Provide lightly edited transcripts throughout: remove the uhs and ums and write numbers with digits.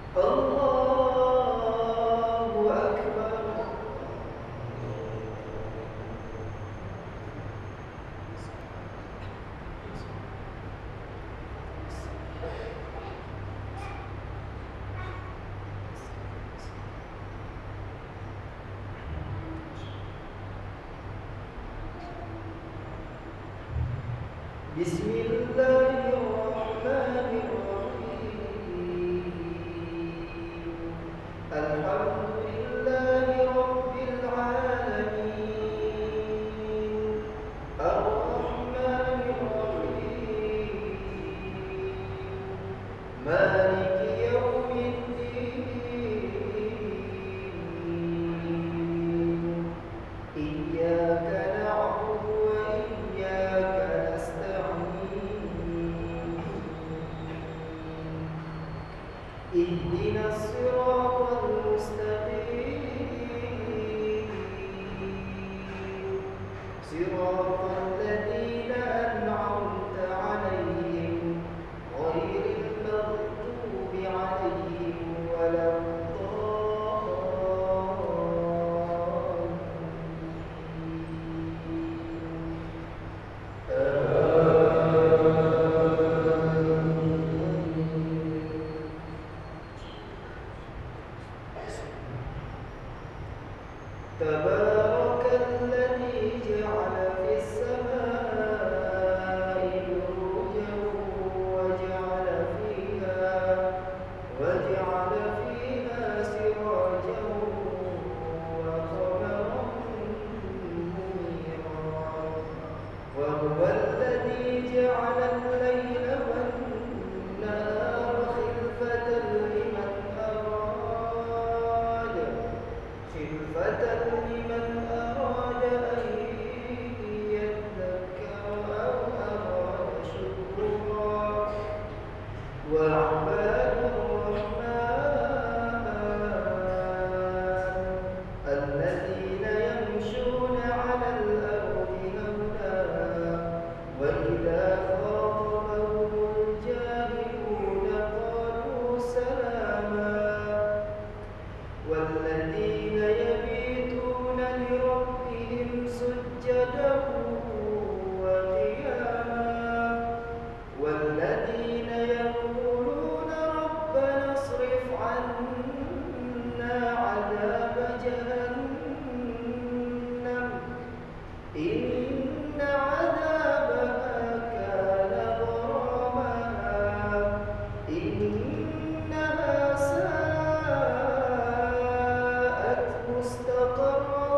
بسم الله الرحمن الرحيم. الحمد لله رب العالمين الرحمن الرحيم مالك يوم الدين إياك نعبد وإياك اهدنا الصراط المستقيم صراط الذين أنعمت عليهم غير المغضوب عليهم ولا تبارك الذي جعل في السماء بروجا وجعل فيها سراجا وقمرا منيرا وهو الذي جعل الليل والنهار خلفة لمن أراد أن يذكر أو أراد شكورا وعباد الرحمن الذين يمشون على الأرض هونا وإذا خاطبهم الجاهلون قالوا سلاما والذين يبيتون لربهم سجدا وقياما والذين يقولون ربنا اصرف عنا عذاب جهنم إن عذابها كان غراما إنها ساءت مستقرا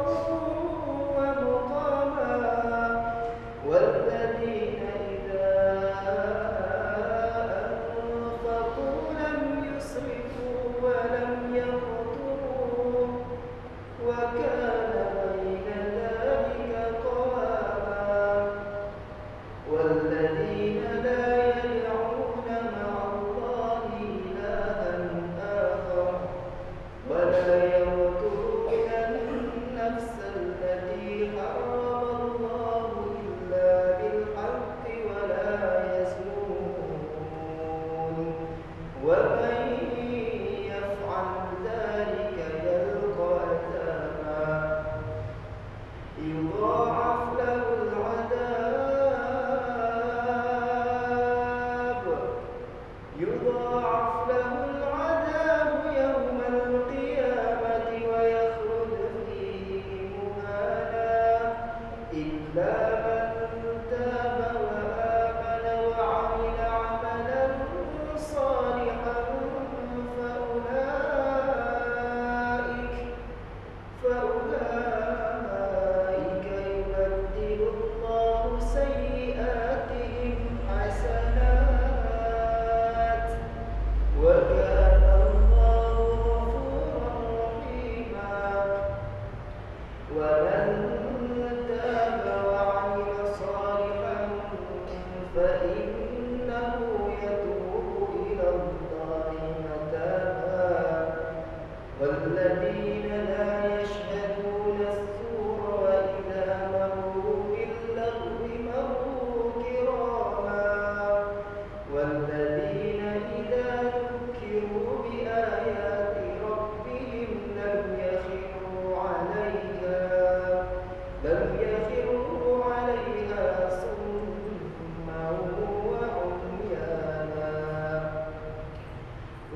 ومقاما والذين إذا أنفقوا لم يسرفوا ولم يقتروا وكان بين ذلك قواما والذين لا يدعون مع الله إلها آخر ولا يقتلون النفس التي حرم الله إلا بالحق ولا يزنون ومن يفعل ذلك يلقى أثاما يضاعف له العذاب يوم القيامة ويخلد فيه مهانا إلا من تاب وآمن وعمل عملا صالحا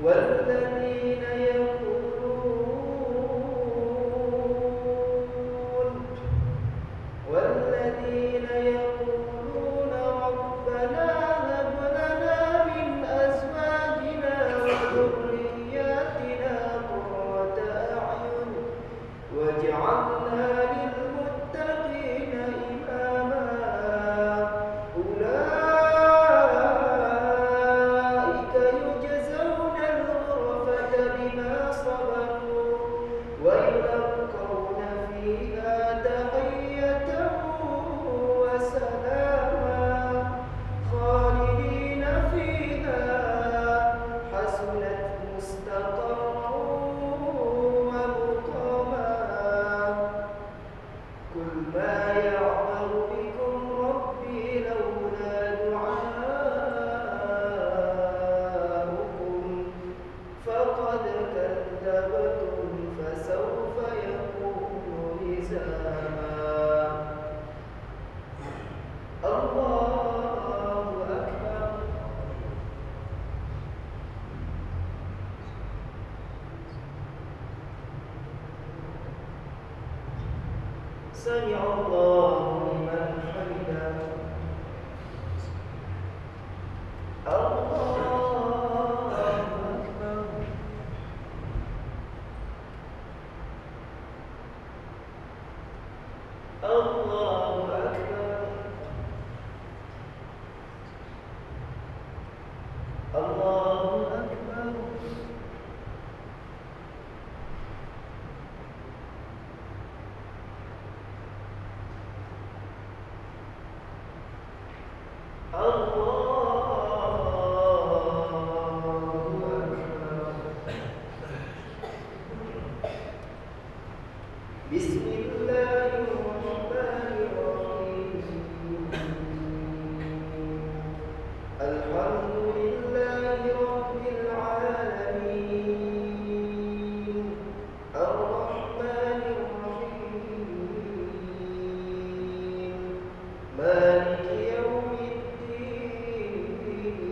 والذين يقولون ربنا هب لنا من أزواجنا وذرياتنا قرة أعين واجعلنا للمتقين إماما أولئك يجزون الغرفة بما صبروا ويلقون فيها تحية وسلاما خالدين فيها حسنت مستقرا ومقاما قل ما يعمر بكم ربي لولا دعاؤكم فقد كذبتم فسوف يكون لزاما الله أكبر سمع الله لمن حمده الله أكبر الله أكبر الله أكبر بسم الله الرحمن الرحيم الحمد لله رب العالمين الرحمن الرحيم مالك يوم الدين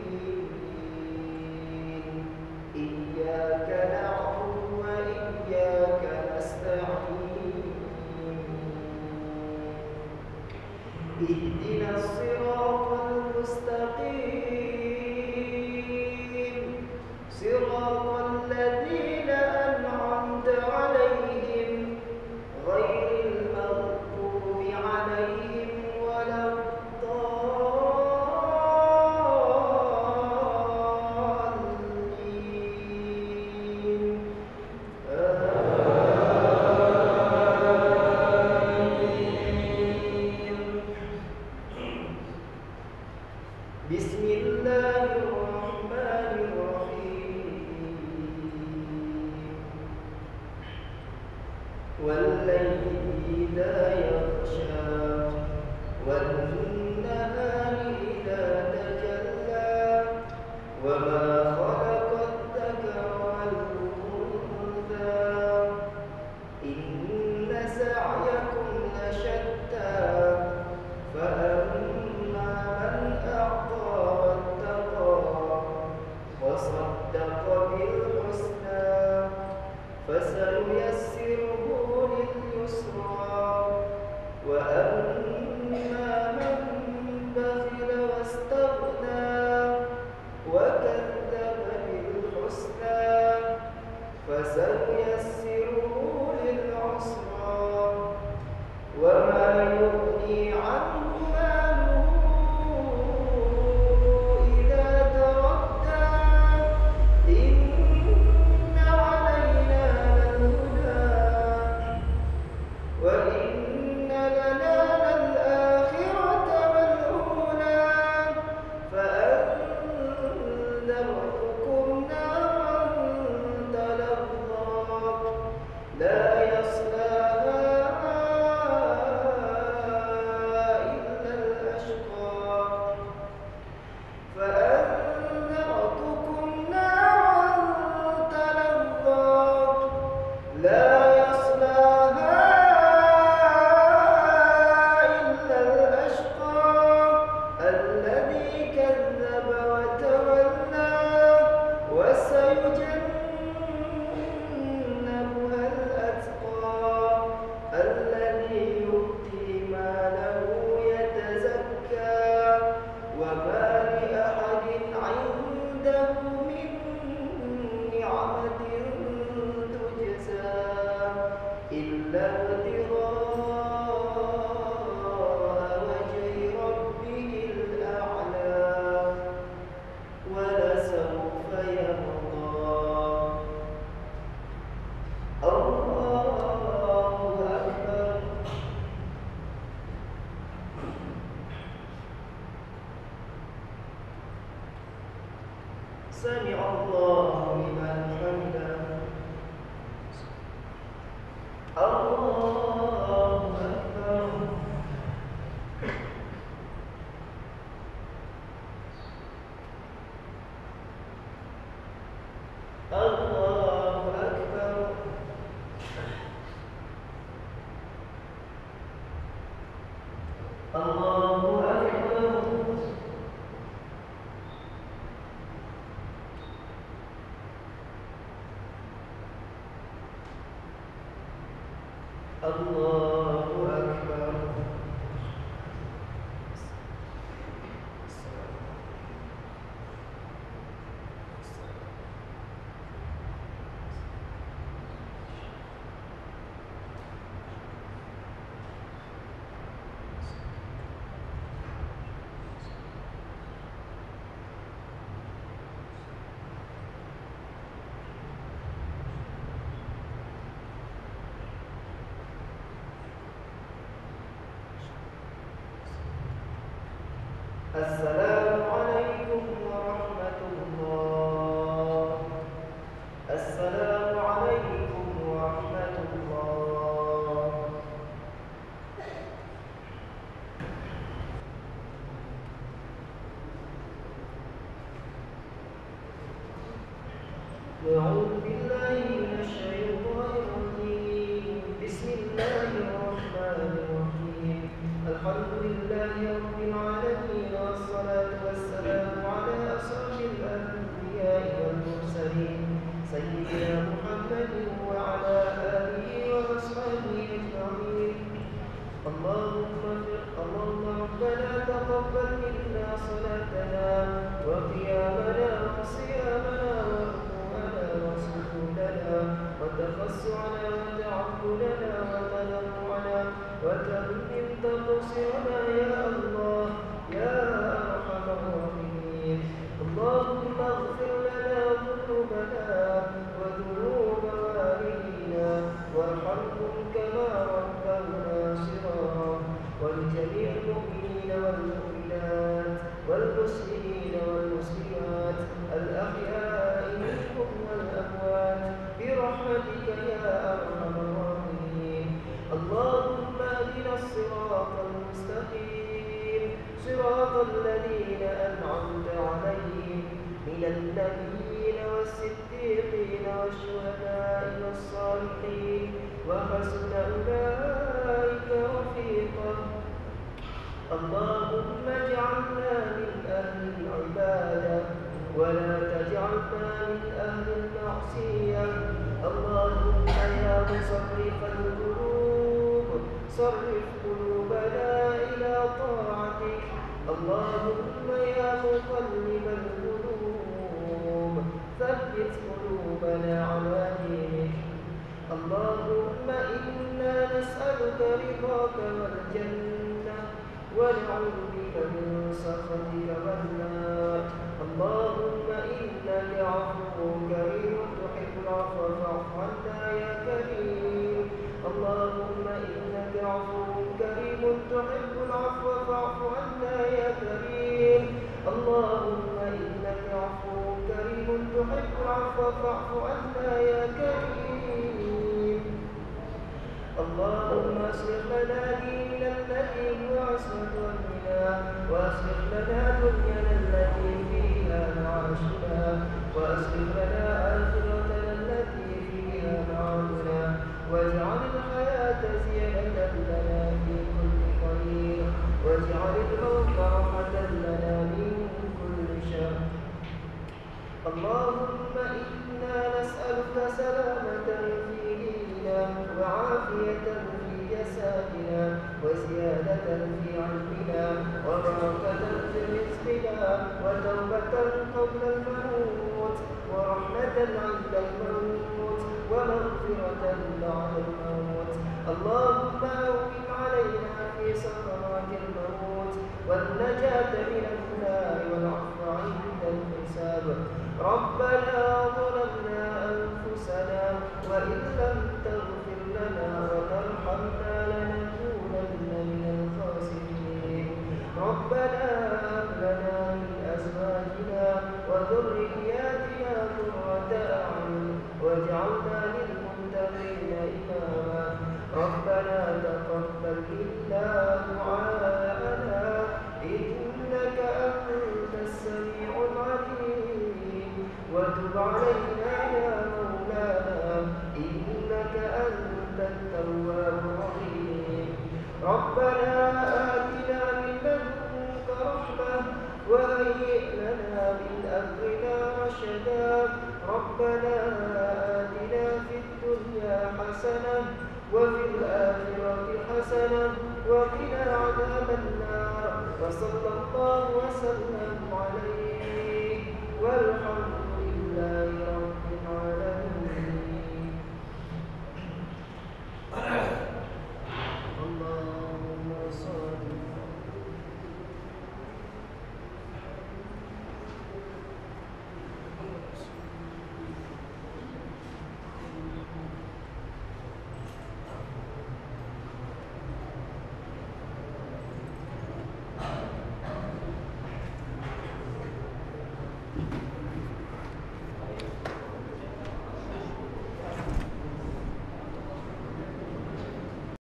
إياك نعبد وإياك نستعين اهدنا الصراط المستقيم صراط الذين أنعمت عليهم غير المغضوب عليهم ولا الضالين بسم الله الرحمن الرحيم والليل إذا يغشى والنهار إذا تجلى وما خلق الذكر والأنثى إن سعيكم لشتى فأما من أعطى واتقى وصدق بالحسنى فسنيسره لليسرى وأما من بخل واستغنى وكذب بالحسنى فسنيسره للعسرى وما يغني عنه ماله إذا تردى إن علينا للهدى وإن لنا للآخرة والأولى فأنذرتكم نارا تلظى الله أكبر. السلام عليكم ورحمة الله. السلام عليكم ورحمة الله. أعوذ بالله من الشيطان الرجيم. بسم الله الرحمن الرحيم. الحمد لله رب العالمين، والصلاة والسلام على أشرف الأنبياء والمرسلين سيدنا محمد وعلى آله وأصحابه أجمعين. اللهم ربنا تقبل منا صلاتنا وقيامنا وصيامنا وركوعنا وسجودنا وتخشعنا وتعبدنا وتضرعنا وتمم تقصيرنا يا الله يا أرحم الراحمين. اللهم اغفر لنا ذنوبنا وذنوب والدينا وارحمهم كما ربونا صغارا، ولجميع المؤمنين والمؤمنات والمسلمين والمسلمات الأحياء منهم والأموات برحمتك يا أرحم الراحمين. اللهم اهدنا الصراط المستقيم، صراط الذين أنعمت عليهم من النبيين والصديقين والشهداء والصالحين وحسن أولئك رفيقا. اللهم اجعلنا من أهل العبادة ولا تجعلنا من أهل المعصية. اللهم يا مصرف القلوب صرف قلوبنا إلى طاعتك. اللهم يا مقلب القلوب ثبت قلوبنا على دينك. اللهم إنا نسألك رضاك والجنة ونعوذ بك من سخطك والنار. اللهم إنك عفو كريم تحب العفو فاعف عنا يا كريم. اللهم إنك عفو كريم تحب العفو فاعف عنا يا كريم. اللهم إنك عفو كريم تحب العفو فاعف عنا يا كريم. اللهم اصلح لنا ديننا الذي هو عصمة أمرنا، واصلح لنا دنيانا التي فيها معاشنا، واصلح لنا آخرتنا التي فيها معادنا، واجعل الحياة زيادة لنا في كل خير، واجعل الموت راحة لنا من كل شر. اللهم إنا نسألك سلامة في ديننا وعافية في جسدنا وزيادة في علمنا وبركة في رزقنا وتوبة قبل الموت ورحمة عند الموت ومغفرة بعد الموت. اللهم هون علينا في سكرات الموت والنجاة من النار والعفو عند الحساب. ربنا ظلمنا أنفسنا وإن لم تغفر لنا وترحمنا لنكونن من الخاسرين. ربنا هب لنا من أزواجنا وذرياتنا قرة أعين واجعلنا للمتقين إماما. ربنا تقبل منا دعاءنا إنك أنت السميع العليم، وتب علينا يا مولانا إنك أنت التواب الرحيم. ربنا آتنا من لدنك رحمة وهيئ لنا من أمرنا رشدا. ربنا آتنا في الدنيا حسنة وفي الآخرة حسنة وقنا عذاب النار وصلى الله وسلم عليه والحمد لله رب